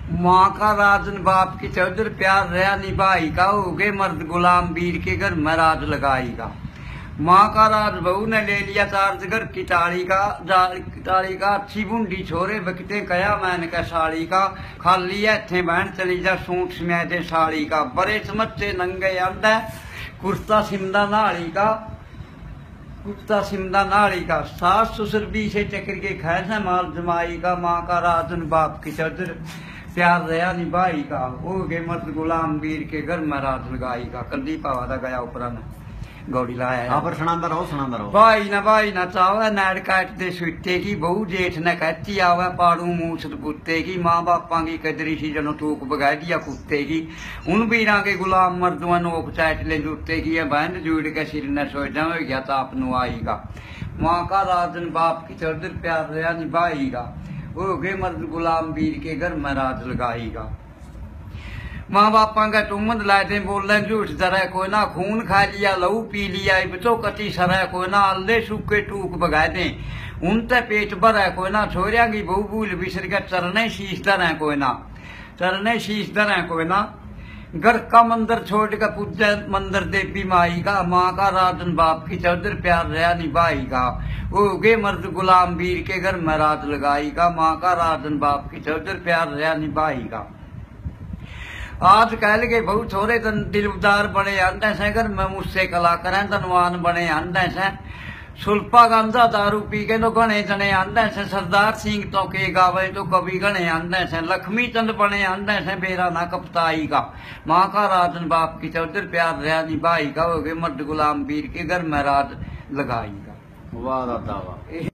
माँ का राजन बाप की चौधर प्यार रहा निभाई का, हो गए मर्द गुलाम वीर के घर में राज लगाईगा। माँ का राज बहू ने ले लिया चार्ज घर किटाड़ी का अच्छी बुंडी छोरे बकते कया मैंने का साड़ी का, खाली थे बहन चली जा सूट समेटे साड़ी का, बड़े समच्चे नंगे अंडा कुर्ता सिमदा नाड़ी का, सास ससुर भी से चक्र के खैस माल जमाई का। माँ का राजन बाप की चौधर प्यार रहा निभाई का, हो गए मर्द गुलाम वीर के घर में राज लगाई का। कल्दी पावा दा गया उपरा ने गौड़ी लाया पर सुनांदा रहो भाई ना चावे नैड़ काट दे सुते की, बहु जेठ ने कहती आवे पाड़ू मूसत कुत्ते की। माँ बापा की कदरी सी जनो टूक बगाई दिया कुत्ते की, उन बीरा के गुलाम मर्दुआ नोक चाट ले जूते की। बहन जुड़ के सिर ने सोचा हो गया ताप नु आईगा। माँ का राजन बाप की चौधर प्यार रहा निभाईगा, हो गए मर्द गुलाम वीर के घर में राज लगाईगा। माँ बापा का टुमंद लाते बोल झूठ तरह कोई ना, खून खा लिया लहू पी लिया बचो कति सरह कोई ना, अल्ले सूखे टूक बगा दे उनते पेट भर है कोई ना। छोरिया की बहु भूल बिसर के चरने शीश दर है कोई ना, चरने शीश दर है कोई ना। घर का मंदिर छोड़ कर पूजा मंदिर देवी माई का, माँ का राजन बाप की चौधर प्यार रहा निभाई का, वो गे मर्द गुलाम वीर के घर में राज लगाई का। माँ का राजन बाप की चौधर प्यार रहा निभाई का। आज कह लगे बहु छोरे तन दिलदार बने आंदे से, घर में मुझसे कला करें धनवान बने आंदे से। सुल्पा गांजा दारू पी के तो गणे जने आंदे से, सरदार सिंह तो के गावे तो कभी गणे आंदे से। लक्ष्मी चंद बने आंदे से, बेरा ना कपताई का। माँ का राजन बाप की चौधर प्यार रहा निभाई का, हो गए मर्द गुलाम वीर के घर में राज लगाई का। वाह दादा वाह।